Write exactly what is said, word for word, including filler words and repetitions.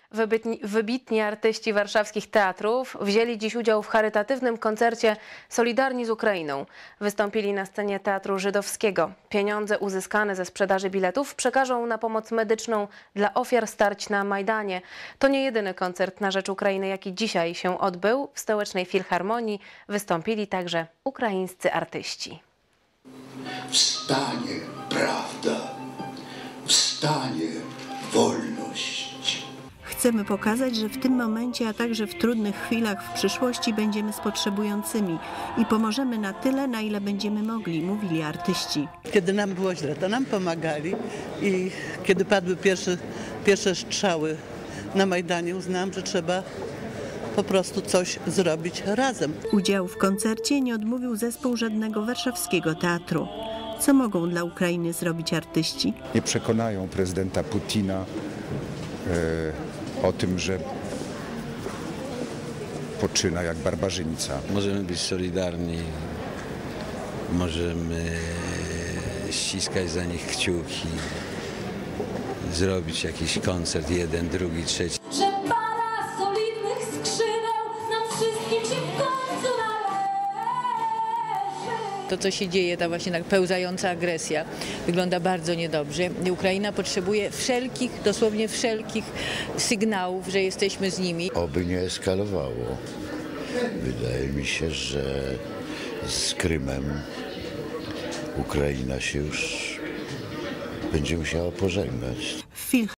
Wybitni, wybitni artyści warszawskich teatrów wzięli dziś udział w charytatywnym koncercie Solidarni z Ukrainą. Wystąpili na scenie Teatru Żydowskiego. Pieniądze uzyskane ze sprzedaży biletów przekażą na pomoc medyczną dla ofiar starć na Majdanie. To nie jedyny koncert na rzecz Ukrainy, jaki dzisiaj się odbył. W Stołecznej Filharmonii wystąpili także ukraińscy artyści. Wstanie prawda, wstanie wolność. Chcemy pokazać, że w tym momencie, a także w trudnych chwilach w przyszłości będziemy z potrzebującymi i pomożemy na tyle, na ile będziemy mogli, mówili artyści. Kiedy nam było źle, to nam pomagali i kiedy padły pierwsze, pierwsze strzały na Majdanie, uznałam, że trzeba po prostu coś zrobić razem. Udziału w koncercie nie odmówił zespół żadnego warszawskiego teatru. Co mogą dla Ukrainy zrobić artyści? Nie przekonają prezydenta Putina e, o tym, że poczyna jak barbarzyńca. Możemy być solidarni, możemy ściskać za nich kciuki, zrobić jakiś koncert, jeden, drugi, trzeci. Że para solidnych skrzydeł nam wszystkim się w końcu należy. To, co się dzieje, ta właśnie tak pełzająca agresja, wygląda bardzo niedobrze. Ukraina potrzebuje wszelkich, dosłownie wszelkich sygnałów, że jesteśmy z nimi. Oby nie eskalowało. Wydaje mi się, że z Krymem Ukraina się już będzie musiała pożegnać.